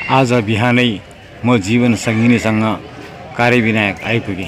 आज बिहानै म जीवन सङ्गिनीसँग कार्य विनायक आइपुगेँ।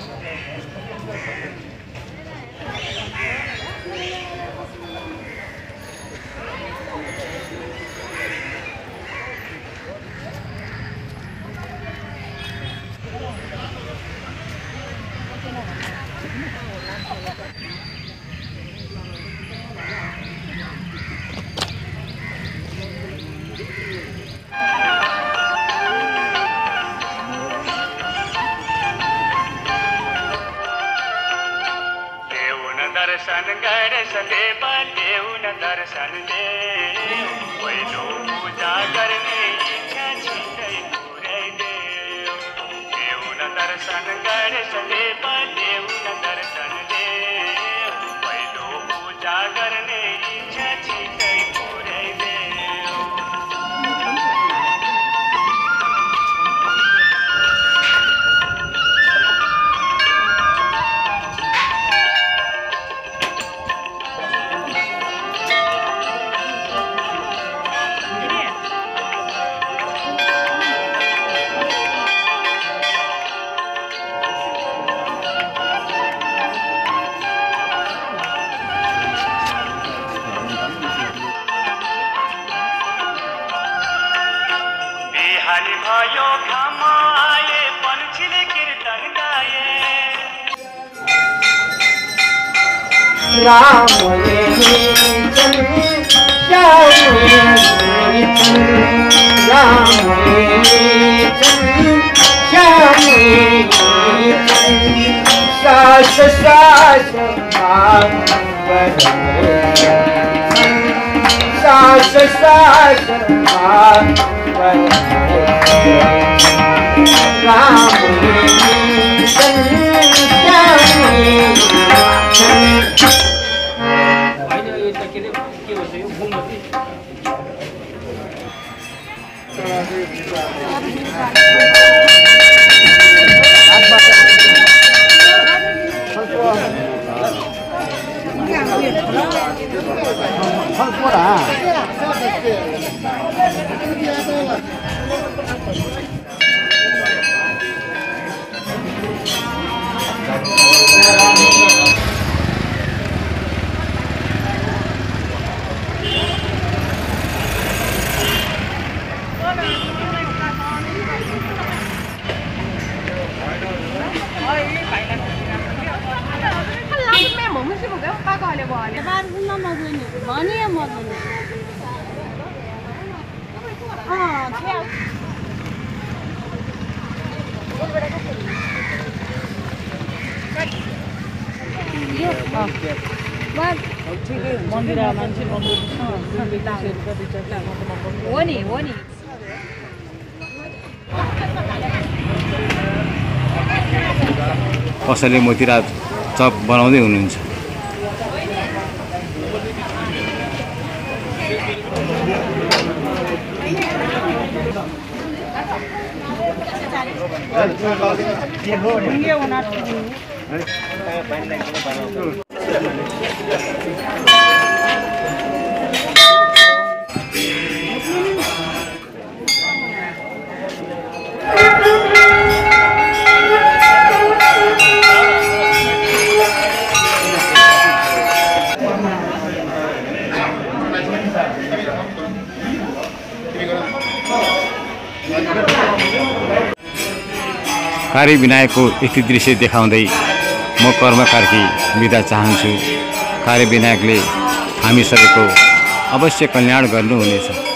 दर्शन गणेशले बल्यौन दर्शनले पहिलो पूजा गर्ने इच्छा छिटै पुर्याइदेऊ। देउन दर्शन गणेशले बल्यौन दर्शनले पहिलो पूजा गर्ने इच्छा छिटै पुर्याइदेऊ। बिहानी भयो घाम आए पन्छीले कीर्तन गाए। राम सास सास सास सास कसैले मोतिरा चप बनाउँदै हुनुहुन्छ। कार्य विनायकको यति दृश्य देखाउँदै म कर्मकार्की बिदा चाहन्छु। कार्य विनायकले हामी सबैको अवश्य कल्याण गर्नुहुनेछ।